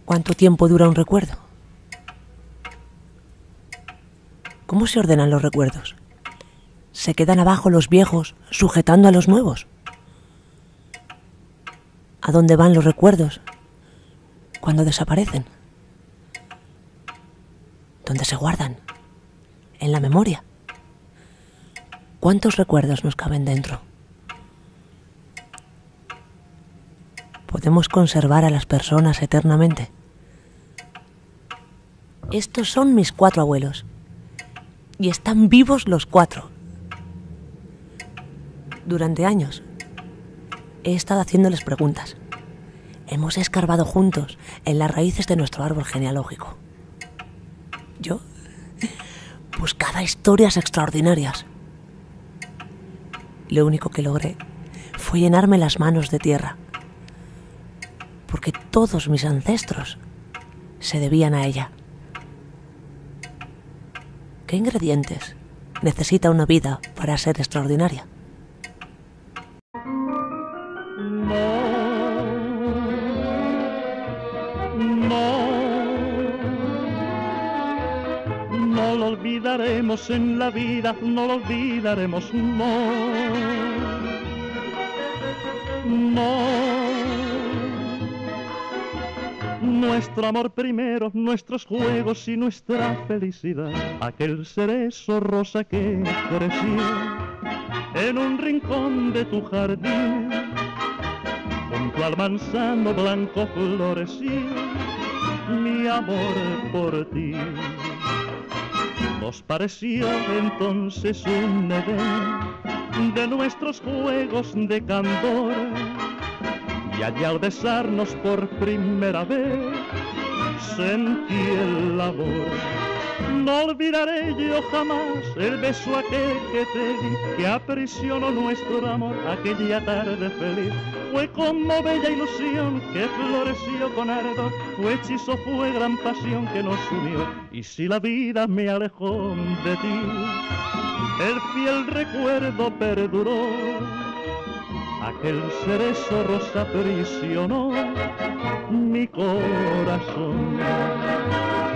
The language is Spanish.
¿Cuánto tiempo dura un recuerdo? ¿Cómo se ordenan los recuerdos? ¿Se quedan abajo los viejos sujetando a los nuevos? ¿A dónde van los recuerdos cuando desaparecen? ¿Dónde se guardan? ¿En la memoria? ¿Cuántos recuerdos nos caben dentro? ¿Podemos conservar a las personas eternamente? Estos son mis 4 abuelos. Y están vivos los 4. Durante años he estado haciéndoles preguntas. Hemos escarbado juntos en las raíces de nuestro árbol genealógico. Yo buscaba historias extraordinarias. Lo único que logré fue llenarme las manos de tierra, porque todos mis ancestros se debían a ella. ¿Qué ingredientes necesita una vida para ser extraordinaria? No lo olvidaremos en la vida, no lo olvidaremos, no. Nuestro amor primero, nuestros juegos y nuestra felicidad, aquel cerezo rosa que creció en un rincón de tu jardín, junto al manzano blanco floreció mi amor por ti. Nos pareció entonces un edén de nuestros juegos de candor, y allí al besarnos por primera vez sentí el amor. No olvidaré yo jamás el beso aquel que te di, que aprisionó nuestro amor aquella tarde feliz. Fue como bella ilusión que floreció con ardor, fue hechizo, fue gran pasión que nos unió. Y si la vida me alejó de ti, el fiel recuerdo perduró. Aquel cerezo rosa aprisionó mi corazón.